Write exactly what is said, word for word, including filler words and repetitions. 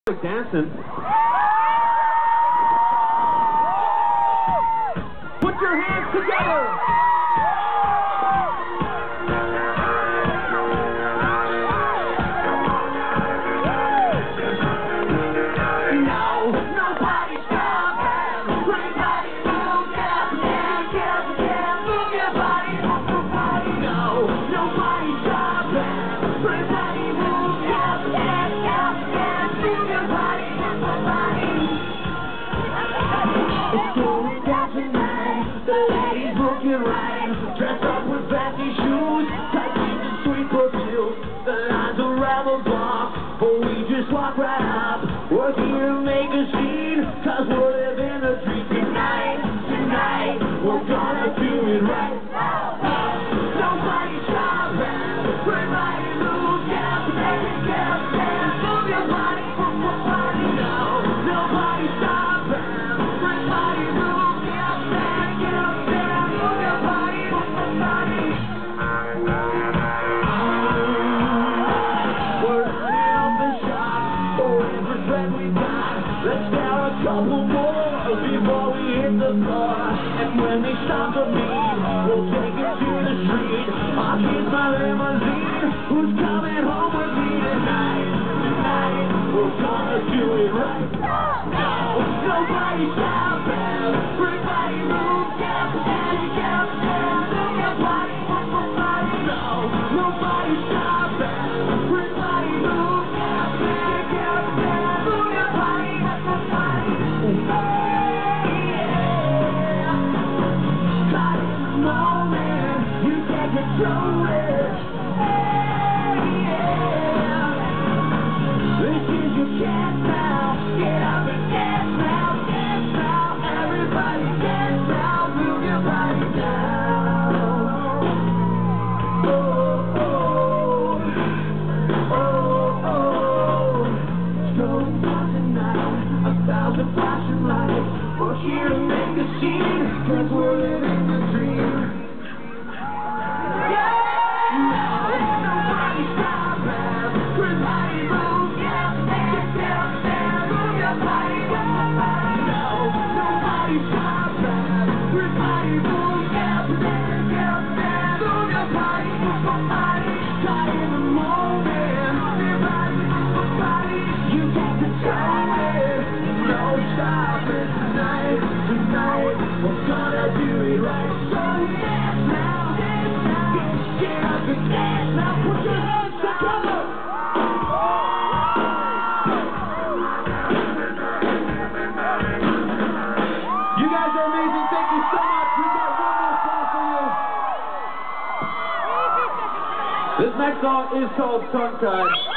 Dancing. Put your hands together. No, nobody's stopping. Everybody move, get, get, get, get, move your body, move your body. No, nobody's stopping. Everybody move, get, get, get, get, move your body, move your body. It's going down tonight. The ladies looking right. Dressed up with fancy shoes, tight jeans and sweet perfume. The lines around the block, but we just walk right up. We're here to make a scene, cause we're living a dream tonight. Tonight, we're gonna do it right. Nobody's stopping. Everybody move, get up, baby, get up, dance. Move your body, move your body. No, nobody's stopping. Everybody move, get up, dance, get up, dance. Move your body, move your body. We're lining up the shop, forever dread we got. Let's get a couple more before we hit the floor. And when they stop the beat, we'll take it to the street. I'll kiss my limousine. Who's coming home with me tonight? Tonight, we're gonna do it right. No, nobody's stopping. Everybody move, get up, dance, get up, dance. Move your body, move your body. No, nobody's stopping. Everybody move, get up, dance, get up, dance. Move your body, move your body. Caught in the moment, you can't control it. This is your chance now. Get up and dance now, dance now. Everybody dance now, move your body down. Oh, oh, oh, oh. It's going down tonight. A thousand flashing lights. We're here to make a scene, cause we're living the dream. Yeah! Nobody's stopping. Everybody move, get up, dance, get up, dance. Move your body, move your body. No, nobody's stopping. Everybody move, get up, dance, get up, dance. Move your body, move your body. Caught in the moment. Move your body, move your body. You can't control it. No stopping tonight. Tonight, we're gonna do it right. So dance now, dance now. Get up and dance now. Put your hands together. You guys are amazing. Thank you so much. We got one more song for you. This next song is called Tongue Tied.